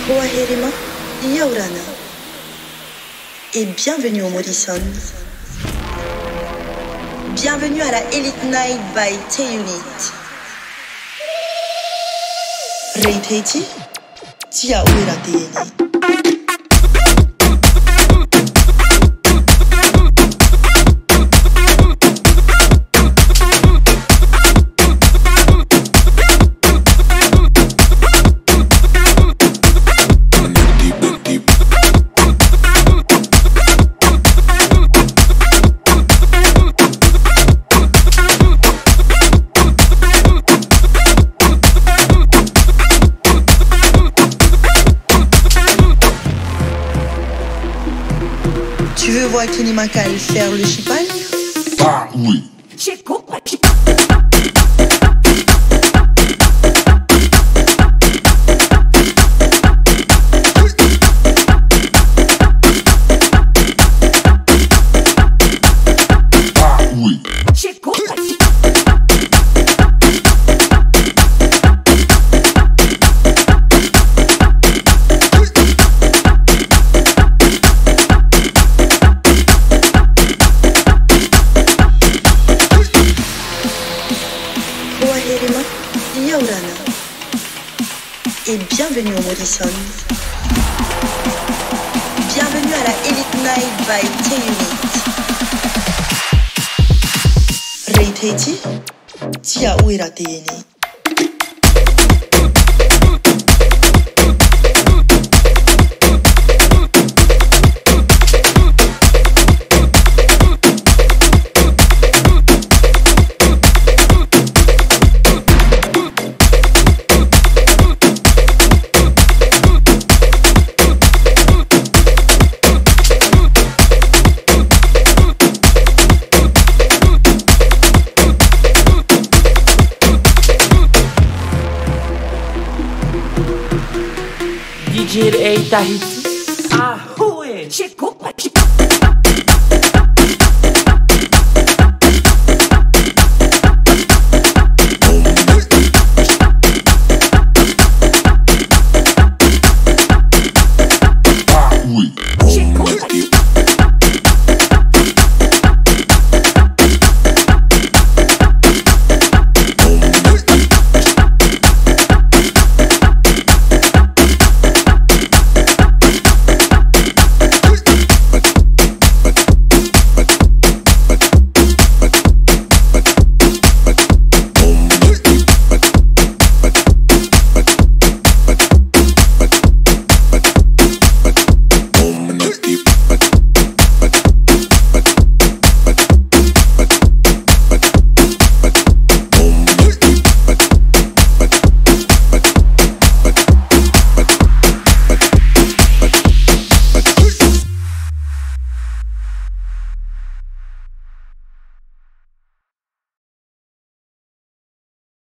Koaherima, Yaurana. Et bienvenue au Morrison. Bienvenue à la Elite Night by T-Unit. Rai Tahiti, Tia Uira Tahiti. Tu veux voir Kenny Macal faire le chipal? Ah oui. Et bienvenue au Morrison. Bienvenue à la Elite Night by T-Unit. Rai Tahiti, Tia Uira Tahiti. DJ Rai Tahiti. Ah, ouais,